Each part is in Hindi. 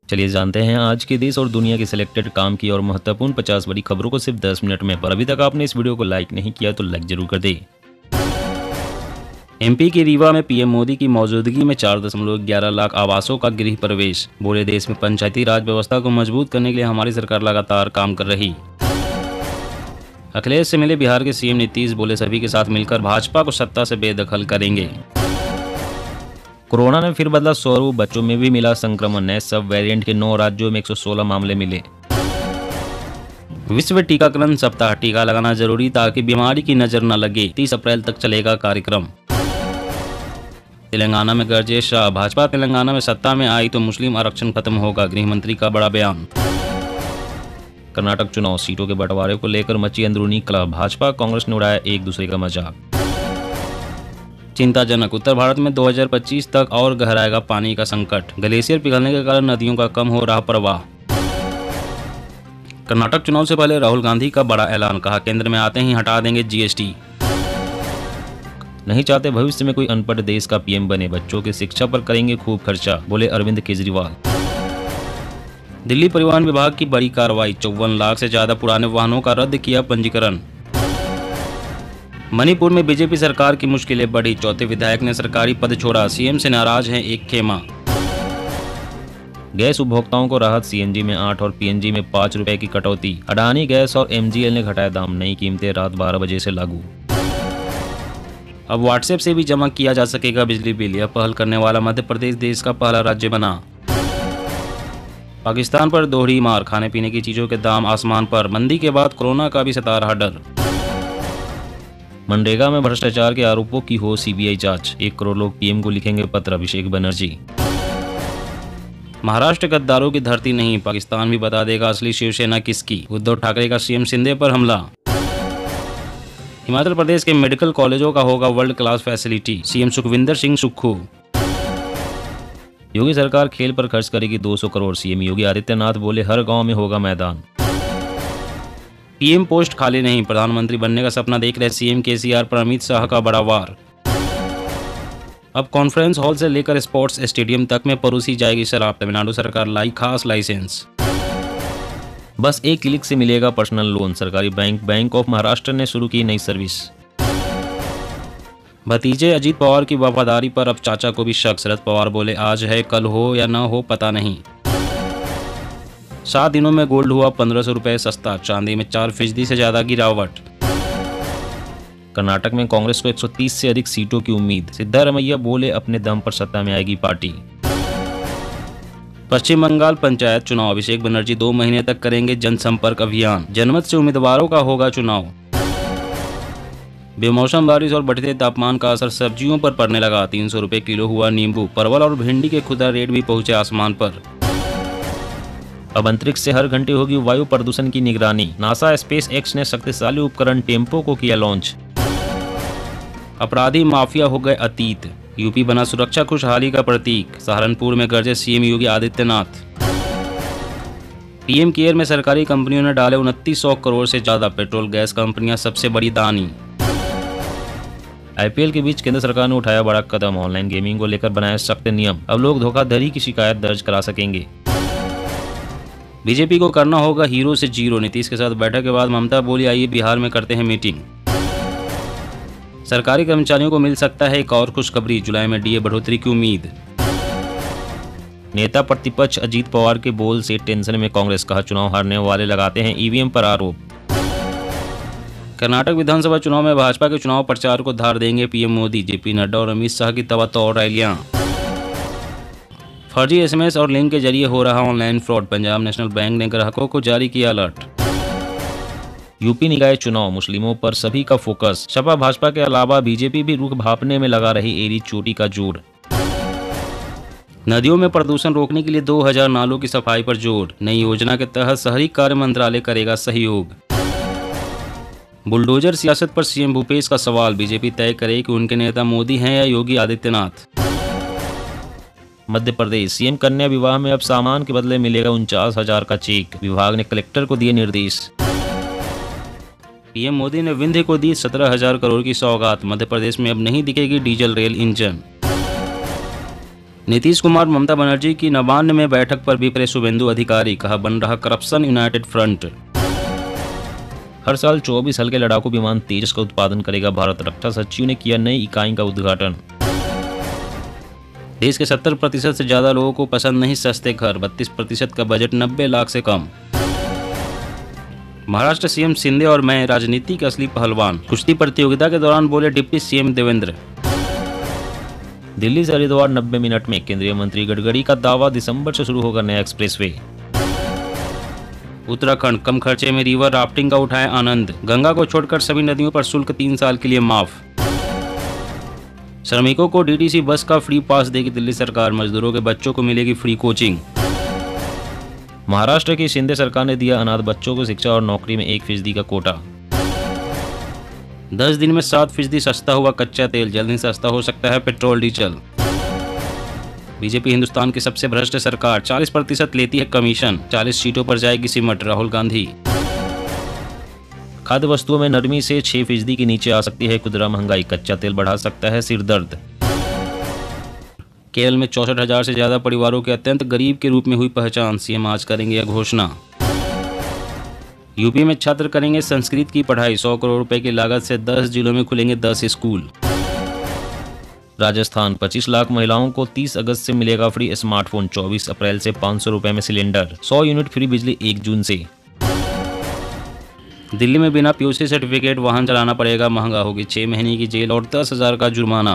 चलिए जानते हैं आज के देश और दुनिया की सिलेक्टेड काम की और महत्वपूर्ण 50 बड़ी खबरों को सिर्फ 10 मिनट में। पर अभी तक आपने इस वीडियो को लाइक नहीं किया तो लाइक जरूर कर दें। एमपी के रीवा में पीएम मोदी की मौजूदगी में 4.11 लाख आवासों का गृह प्रवेश। बोले देश में पंचायती राज व्यवस्था को मजबूत करने के लिए हमारी सरकार लगातार काम कर रही। अखिलेश से मिले बिहार के सीएम नीतीश, बोले सभी के साथ मिलकर भाजपा को सत्ता से बेदखल करेंगे। कोरोना ने फिर बदला स्वरूप, बच्चों में भी मिला संक्रमण। नए सब वेरिएंट के 9 राज्यों में 116 मामले मिले। विश्व टीकाकरण सप्ताह, टीका लगाना जरूरी ताकि बीमारी की नजर न लगे। 30 अप्रैल तक चलेगा कार्यक्रम। तेलंगाना में गरजे शाह, भाजपा तेलंगाना में सत्ता में आई तो मुस्लिम आरक्षण खत्म होगा, गृह मंत्री का बड़ा बयान। कर्नाटक चुनाव, सीटों के बंटवारे को लेकर मची अंदरूनी कलह, भाजपा कांग्रेस ने उड़ाया एक दूसरे का मजाक। चिंताजनक, उत्तर भारत में 2025 तक और गहराएगा पानी का संकट, ग्लेशियर पिघलने के कारण नदियों का कम हो रहा प्रवाह। कर्नाटक चुनाव से पहले राहुल गांधी का बड़ा ऐलान, कहा केंद्र में आते ही हटा देंगे जीएसटी। नहीं चाहते भविष्य में कोई अनपढ़ देश का पीएम बने, बच्चों की शिक्षा पर करेंगे खूब खर्चा, बोले अरविंद केजरीवाल। दिल्ली परिवहन विभाग की बड़ी कार्रवाई, 54 लाख से ज्यादा पुराने वाहनों का रद्द किया पंजीकरण। मणिपुर में बीजेपी सरकार की मुश्किलें बढ़ी, चौथे विधायक ने सरकारी पद छोड़ा, सीएम से नाराज हैं एक खेमा। गैस उपभोक्ताओं को राहत, सीएनजी में 8 और पीएनजी में 5 रुपए की कटौती। अडानी गैस और एमजीएल ने घटाया दाम, नई कीमतें रात 12 बजे से लागू। अब व्हाट्सएप से भी जमा किया जा सकेगा बिजली बिल, यह पहल करने वाला मध्य प्रदेश देश का पहला राज्य बना। पाकिस्तान पर दोहरी मार, खाने पीने की चीजों के दाम आसमान पर, मंदी के बाद कोरोना का भी सता रहा डर। मनरेगा में भ्रष्टाचार के आरोपों की हो सीबीआई जांच, 1 करोड़ लोग पीएम को लिखेंगे पत्र, अभिषेक बनर्जी। महाराष्ट्र गद्दारों की धरती नहीं, पाकिस्तान भी बता देगा असली शिवसेना किसकी, उद्धव ठाकरे का सीएम शिंदे पर हमला। हिमाचल प्रदेश के मेडिकल कॉलेजों का होगा world class facility, CM Sukhvinder Singh Sukhu. Yogi सरकार खेल पर खर्च करेगी 200 करोड़, सीएम योगी आदित्यनाथ बोले हर गांव में होगा मैदान। पीएम पोस्ट खाली नहीं, प्रधानमंत्री बनने का सपना देख रहे सीएम केसीआर पर अमित शाह का बड़ा वार। अब कॉन्फ्रेंस हॉल से लेकर स्पोर्ट्स स्टेडियम तक में परोसी जाएगी शराब, तमिलनाडु सरकार लाई खास लाइसेंस। बस एक क्लिक से मिलेगा पर्सनल लोन, सरकारी बैंक ऑफ महाराष्ट्र ने शुरू की नई सर्विस। भतीजे अजीत पवार की वफादारी पर अब चाचा को भी शक, शरद पवार बोले आज है कल हो या न हो पता नहीं। 7 दिनों में गोल्ड हुआ 1500 रुपए सस्ता, चांदी में 4% से ज्यादा गिरावट। कर्नाटक में कांग्रेस को 130 से अधिक सीटों की उम्मीद, सिद्धारमैया बोले अपने दम पर सत्ता में आएगी पार्टी। पश्चिम बंगाल पंचायत चुनाव, अभिषेक बनर्जी 2 महीने तक करेंगे जनसंपर्क अभियान, जनमत से उम्मीदवारों का होगा चुनाव। बेमौसम बारिश और बढ़ते तापमान का असर सब्जियों पर पड़ने लगा, 300 रुपए किलो हुआ नींबू, परवल और भिंडी के खुदरा रेट भी पहुंचे आसमान पर। अब अंतरिक्ष से हर घंटे होगी वायु प्रदूषण की निगरानी, नासा स्पेस एक्स ने शक्तिशाली उपकरण टेम्पो को किया लॉन्च। अपराधी माफिया हो गए अतीत, यूपी बना सुरक्षा खुशहाली का प्रतीक, सहारनपुर में गरजे CM Yogi Adityanath. PM care में सरकारी कंपनियों ने डाले 2900 करोड़ से ज्यादा, पेट्रोल गैस कंपनियां सबसे बड़ी दानी। आईपीएल के बीच केंद्र सरकार ने उठाया बड़ा कदम, ऑनलाइन गेमिंग को लेकर बनाया सख्त नियम, अब लोग धोखाधड़ी की शिकायत दर्ज करा सकेंगे। बीजेपी को करना होगा हीरो से जीरो, नीतीश के साथ बैठक के बाद ममता बोली आइए बिहार में करते हैं मीटिंग। सरकारी कर्मचारियों को मिल सकता है एक और खुशखबरी, जुलाई में डीए बढ़ोतरी की उम्मीद। नेता प्रतिपक्ष अजीत पवार के बोल से टेंशन में कांग्रेस, कहा चुनाव हारने वाले लगाते हैं ईवीएम पर आरोप। कर्नाटक विधानसभा चुनाव में भाजपा के चुनाव प्रचार को धार देंगे पीएम मोदी, जेपी नड्डा और अमित शाह की तबातौर रैलियां। फर्जी एसएमएस और लिंक के जरिए हो रहा online fraud, Punjab national bank ने ग्राहकों को जारी किया अलर्ट। यूपी निकाय चुनाव, मुस्लिमों पर सभी का फोकस, सपा भाजपा के अलावा बीजेपी भी रुख भापने में लगा रही एड़ी चोटी का जोर। नदियों में प्रदूषण रोकने के लिए 2000 नालों की सफाई पर जोर, नई योजना के तहत शहरी कार्य मंत्रालय करेगा सहयोग। बुलडोजर सियासत पर सीएम भूपेश का सवाल, बीजेपी तय करे कि उनके नेता मोदी हैं या योगी आदित्यनाथ। मध्य प्रदेश, सीएम कन्या विवाह में अब सामान के बदले मिलेगा 49,000 का चेक, विभाग ने कलेक्टर को दिए निर्देश। पीएम मोदी ने विंध्य को दी 17,000 करोड़ की सौगात, मध्य प्रदेश में अब नहीं दिखेगी diesel rail engine. Nitish Kumar Mamata Banerjee की नवान्न में बैठक पर भी परे शुभेंदु अधिकारी, कहा बन रहा करप्शन यूनाइटेड फ्रंट। हर साल 24 हल्के लड़ाकू विमान तेजस का उत्पादन करेगा भारत, रक्षा सचिव ने किया नई इकाई का उद्घाटन। देश के 70% से ज्यादा लोगों को पसंद नहीं सस्ते घर, 32% का बजट 90 लाख से कम। महाराष्ट्र सीएम शिंदे और मैं राजनीति के असली पहलवान, कुश्ती प्रतियोगिता के दौरान बोले डिप्टी सीएम देवेंद्र। दिल्ली से हरिद्वार 90 मिनट में, केंद्रीय मंत्री गडकरी का दावा, दिसंबर से शुरू होगा नया एक्सप्रेसवे। उत्तराखंड कम खर्चे में रिवर राफ्टिंग का उठाए आनंद, गंगा को छोड़कर सभी नदियों पर शुल्क 3 साल के लिए माफ। श्रमिकों को डीटीसी बस का फ्री पास देगी दिल्ली सरकार, मजदूरों के बच्चों को मिलेगी फ्री कोचिंग। महाराष्ट्र की शिंदे सरकार ने दिया अनाथ बच्चों को शिक्षा और नौकरी में 1% का कोटा। 10 दिन में 7% सस्ता हुआ कच्चा तेल, जल्द ही सस्ता हो सकता है पेट्रोल डीजल। बीजेपी हिंदुस्तान की सबसे भ्रष्ट सरकार, 40% लेती है कमीशन, 40 सीटों पर जाएगी सिमट, राहुल गांधी। खाद्य वस्तुओं में नरमी से 6% के नीचे आ सकती है खुदरा महंगाई, कच्चा तेल बढ़ा सकता है सिरदर्द। केरल में 64,000 से ज्यादा परिवारों के अत्यंत गरीब के रूप में हुई पहचान, सीएम आज करेंगे यह घोषणा। यूपी में छात्र करेंगे संस्कृत की पढ़ाई, 100 करोड़ रुपए की लागत से 10 जिलों में खुलेंगे 10 स्कूल। राजस्थान 25 लाख महिलाओं को 30 अगस्त से मिलेगा फ्री स्मार्टफोन, 24 अप्रैल से 500 रुपए में सिलेंडर, 100 यूनिट फ्री बिजली 1 जून से। दिल्ली में बिना पीयूसी सर्टिफिकेट वाहन चलाना पड़ेगा महंगा, होगी 6 महीने की जेल और 10,000 का जुर्माना।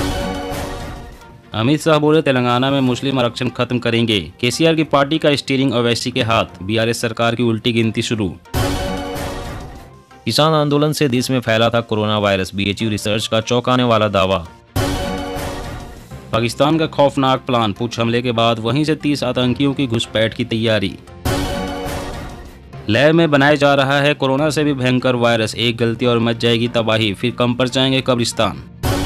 अमित शाह बोले तेलंगाना में मुस्लिम आरक्षण खत्म करेंगे, केसीआर की पार्टी का स्टीयरिंग ओवैसी के हाथ, बीआरएस सरकार की उल्टी गिनती शुरू। किसान आंदोलन से देश में फैला था कोरोना वायरस, बीएचयू रिसर्च का चौंकाने वाला दावा। पाकिस्तान का खौफनाक प्लान, पुंछ हमले के बाद वहीं से 30 आतंकियों की घुसपैठ की तैयारी। लैब में बनाया जा रहा है कोरोना से भी भयंकर वायरस, एक गलती और मच जाएगी तबाही, फिर कम पर जाएंगे कब्रिस्तान।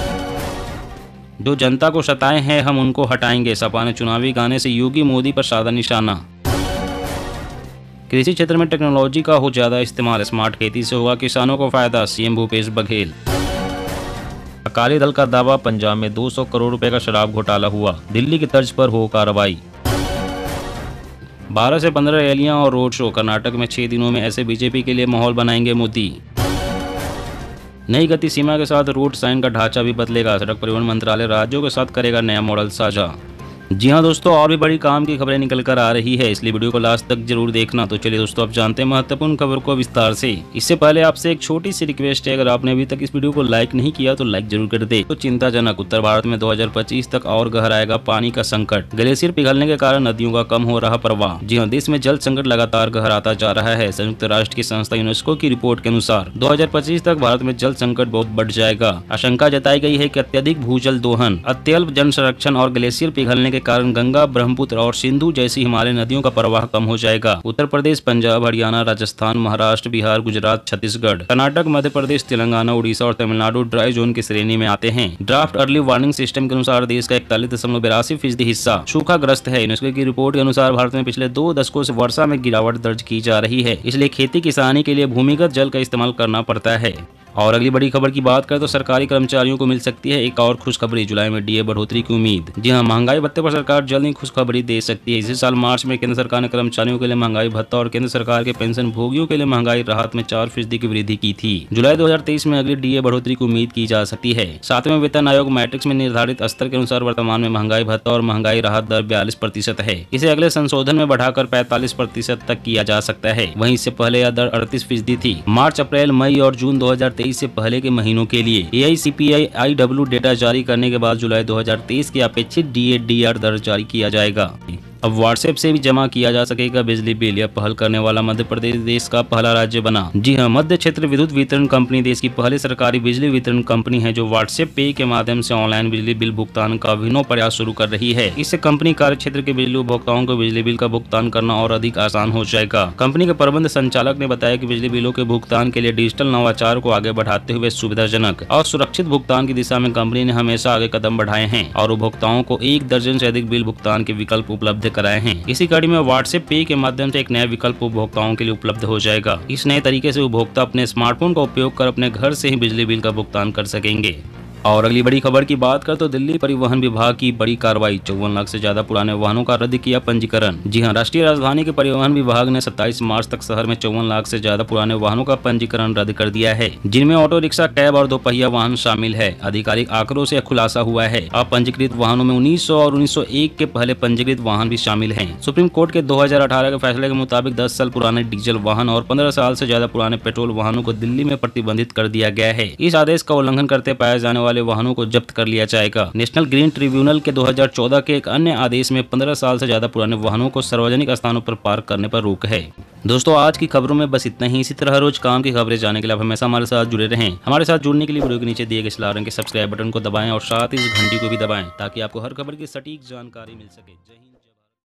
जो जनता को सताए हैं हम उनको हटाएंगे, सपा ने चुनावी गाने से योगी मोदी पर साधा निशाना। कृषि क्षेत्र में टेक्नोलॉजी का हो ज्यादा इस्तेमाल, स्मार्ट खेती से होगा किसानों को फायदा, सीएम भूपेश बघेल। अकाली दल का दावा, पंजाब में 200 करोड़ रुपए का शराब घोटाला हुआ, दिल्ली की तर्ज पर हो कार्रवाई। 12 से 15 रैलियां और रोड शो, कर्नाटक में 6 दिनों में ऐसे बीजेपी के लिए माहौल बनाएंगे मोदी। नई गति सीमा के साथ रूट साइन का ढांचा भी बदलेगा, सड़क परिवहन मंत्रालय राज्यों के साथ करेगा नया मॉडल साझा। जी हाँ दोस्तों, और भी बड़ी काम की खबरें निकल कर आ रही है, इसलिए वीडियो को लास्ट तक जरूर देखना। तो चलिए दोस्तों, आप जानते हैं महत्वपूर्ण खबर को विस्तार से। इससे पहले आपसे एक छोटी सी रिक्वेस्ट है, अगर आपने अभी तक इस वीडियो को लाइक नहीं किया तो लाइक जरूर कर दे। तो चिंताजनक, उत्तर भारत में 2025 तक और गहराएगा पानी का संकट, ग्लेशियर पिघलने के कारण नदियों का कम हो रहा प्रवाह। जी हाँ, देश में जल संकट लगातार गहराता जा रहा है। संयुक्त राष्ट्र की संस्था यूनेस्को की रिपोर्ट के अनुसार 2025 तक भारत में जल संकट बहुत बढ़ जाएगा। आशंका जताई गई है कि अत्यधिक भूजल दोहन, अत्यल्प जल संरक्षण और ग्लेशियर पिघलने के कारण गंगा, ब्रह्मपुत्र और सिंधु जैसी हिमालय नदियों का प्रवाह कम हो जाएगा। उत्तर प्रदेश, पंजाब, हरियाणा, राजस्थान, महाराष्ट्र, बिहार, गुजरात, छत्तीसगढ़, कर्नाटक, मध्य प्रदेश, तेलंगाना, उड़ीसा और तमिलनाडु ड्राई जोन की श्रेणी में आते हैं। ड्राफ्ट अर्ली वार्निंग सिस्टम के अनुसार देश का 41.82% हिस्सा सूखाग्रस्त है। यूनेस्को की रिपोर्ट के अनुसार भारत में पिछले 2 दशकों से वर्षा में गिरावट दर्ज की जा रही है, इसलिए खेती किसानी के लिए भूमिगत जल का इस्तेमाल करना पड़ता है। और अगली बड़ी खबर की बात करें तो सरकारी कर्मचारियों को मिल सकती है एक और खुशखबरी, जुलाई में डीए बढ़ोतरी की उम्मीद। जी हां, महंगाई भत्ते पर सरकार जल्द ही खुशखबरी दे सकती है। इसी साल मार्च में केंद्र सरकार ने कर्मचारियों के लिए महंगाई भत्ता और केंद्र सरकार के पेंशन भोगियों के लिए महंगाई राहत में 4% की वृद्धि की थी। जुलाई 2023 में अगली डीए बढ़ोतरी की उम्मीद की जा सकती है। 7वें वेतन आयोग मैट्रिक्स में निर्धारित स्तर के अनुसार वर्तमान में महंगाई भत्ता और महंगाई राहत दर 42% है। इसे अगले संशोधन में बढ़ाकर 45% तक किया जा सकता है। वहीं इससे पहले यह दर 38% थी। मार्च, अप्रैल, मई और जून 2023 से पहले के महीनों के लिए AICPI-IW डेटा जारी करने के बाद जुलाई 2023 की अपेक्षित DA/DR दर जारी किया जाएगा। अब व्हाट्सएप से भी जमा किया जा सकेगा बिजली बिल। यह पहल करने वाला मध्य प्रदेश देश का पहला राज्य बना। जी हां, मध्य क्षेत्र विद्युत वितरण कंपनी देश की पहली सरकारी बिजली वितरण कंपनी है जो व्हाट्सएप पे के माध्यम से ऑनलाइन बिजली बिल भुगतान का अभिनव प्रयास शुरू कर रही है। इससे कंपनी कार्य क्षेत्र के बिजली उपभोक्ताओं को बिजली बिल का भुगतान करना और अधिक आसान हो जाएगा। कंपनी के प्रबंध संचालक ने बताया कि बिजली बिलों के भुगतान के लिए डिजिटल नवाचार को आगे बढ़ाते हुए सुविधाजनक और सुरक्षित भुगतान की दिशा में कंपनी ने हमेशा आगे कदम बढ़ाए हैं और उपभोक्ताओं को 1 दर्जन से अधिक बिल भुगतान के विकल्प उपलब्ध कराए हैं। इसी कड़ी में व्हाट्सएप पे के माध्यम से एक नया विकल्प उपभोक्ताओं के लिए उपलब्ध हो जाएगा। इस नए तरीके से उपभोक्ता अपने स्मार्टफोन का उपयोग कर अपने घर से ही बिजली बिल का भुगतान कर सकेंगे। और अगली बड़ी खबर की बात कर तो दिल्ली परिवहन विभाग की बड़ी कार्रवाई, 54 लाख से ज्यादा पुराने वाहनों का रद्द किया पंजीकरण। जी हां, राष्ट्रीय राजधानी के परिवहन विभाग ने 27 मार्च तक शहर में 54 लाख से ज्यादा पुराने वाहनों का पंजीकरण रद्द कर दिया है, जिनमें ऑटो रिक्शा, कैब और दोपहिया वाहन शामिल है। आधिकारिक आंकड़ों से खुलासा हुआ है अपंजीकृत वाहनों में 1900 और 1901 के पहले पंजीकृत वाहन भी शामिल हैं। सुप्रीम कोर्ट के 2018 के फैसले के मुताबिक 10 साल पुराने डीजल वाहन और 15 साल से ज्यादा पुराने पेट्रोल वाहनों को दिल्ली में प्रतिबंधित कर दिया गया है। इस आदेश का उल्लंघन करते पाए जाने वाले वाहनों को जब्त कर लिया जाएगा। नेशनल ग्रीन ट्रिब्यूनल के 2014 के एक अन्य आदेश में 15 साल से ज्यादा पुराने वाहनों को सार्वजनिक स्थानों पर पार्क करने पर रोक है। दोस्तों, आज की खबरों में बस इतना ही। इसी तरह रोज काम की खबरें जानने के लिए आप हमेशा हमारे साथ जुड़े रहें। हमारे साथ जुड़ने के लिए वीडियो के नीचे दिए गए लाल रंग के सब्सक्राइब बटन को दबाएं और साथ ही इस घंटी को भी दबाएं ताकि आपको हर खबर की सटीक जानकारी मिल सके। जय हिंद।